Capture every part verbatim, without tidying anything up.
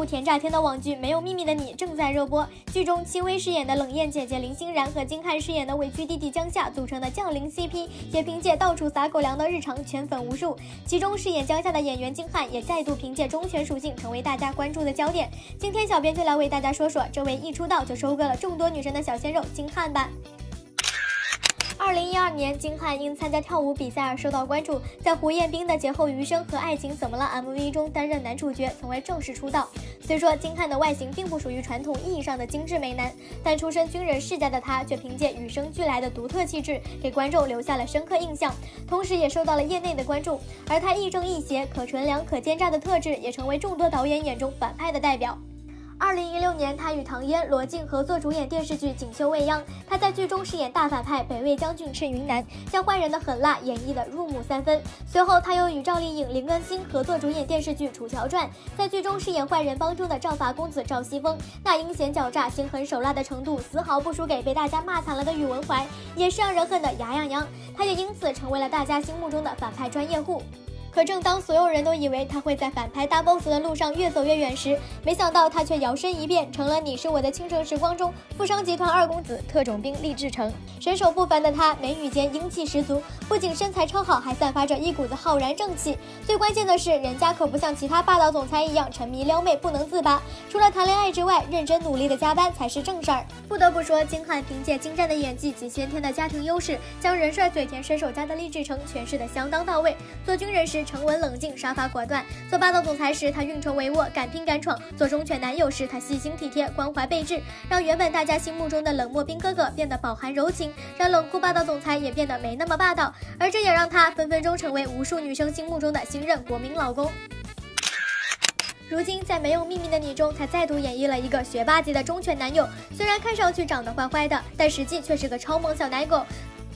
甜炸天的网剧《没有秘密的你》正在热播。剧中戚薇饰演的冷艳姐姐林欣然和金瀚饰演的委屈弟弟江夏组成的降临 C P， 也凭借到处撒狗粮的日常圈粉无数。其中饰演江夏的演员金瀚也再度凭借忠犬属性成为大家关注的焦点。今天小编就来为大家说说这位一出道就收割了众多女神的小鲜肉金瀚吧。二零一二年，金瀚因参加跳舞比赛而受到关注，在胡彦斌的《劫后余生》和《爱情怎么了》M V 中担任男主角，从而正式出道。虽说金瀚的外形并不属于传统意义上的精致美男，但出身军人世家的他却凭借与生俱来的独特气质，给观众留下了深刻印象，同时也受到了业内的关注。而他亦正亦邪、可纯良、可奸诈的特质，也成为众多导演眼中反派的代表。二零一六年，他与唐嫣、罗晋合作主演电视剧《锦绣未央》，他在剧中饰演大反派北魏将军赤云南，将坏人的狠辣演绎得入木三分。随后，他又与赵丽颖、林更新合作主演电视剧《楚乔传》，在剧中饰演坏人帮中的赵法公子赵西风，那阴险狡诈、心狠手辣的程度，丝毫不输给被大家骂惨了的宇文怀，也是让人恨的牙痒痒。他也因此成为了大家心目中的反派专业户。可正当所有人都以为他会在反派大 boss 的路上越走越远时，没想到他却摇身一变，成了《你是我的倾城时光》中富商集团二公子特种兵厉志成。身手不凡的他，眉宇间英气十足，不仅身材超好，还散发着一股子浩然正气。最关键的是，人家可不像其他霸道总裁一样沉迷撩妹不能自拔，除了谈恋爱之外，认真努力的加班才是正事儿。不得不说，金瀚凭借精湛的演技及先天的家庭优势，将人帅嘴甜身手佳的厉志成诠释得相当到位。做军人时沉稳冷静，杀伐果断；做霸道总裁时，他运筹帷幄，敢拼敢闯；做忠犬男友时，他细心体贴，关怀备至，让原本大家心目中的冷漠兵哥哥变得饱含柔情，让冷酷霸道总裁也变得没那么霸道。而这也让他分分钟成为无数女生心目中的新任国民老公。如今在《没有秘密的你》中，他再度演绎了一个学霸级的忠犬男友，虽然看上去长得坏坏的，但实际却是个超萌小奶狗。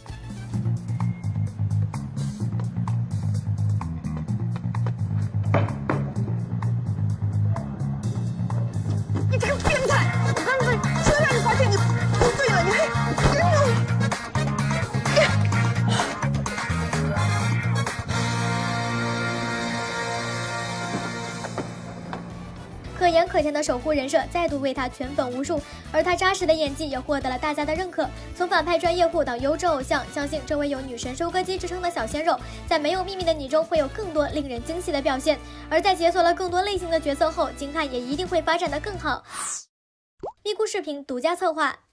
你这个变态！他们现在你发现你不对了，你还可盐可甜的守护人设再度为他圈粉无数，而他扎实的演技也获得了大家的认可。从反派专业户到优质偶像，相信这位有女神收割机之称的小鲜肉，在没有秘密的你中会有更多令人惊喜的表现。而在解锁了更多类型的角色后，金瀚也一定会发展得更好。咪咕视频独家策划。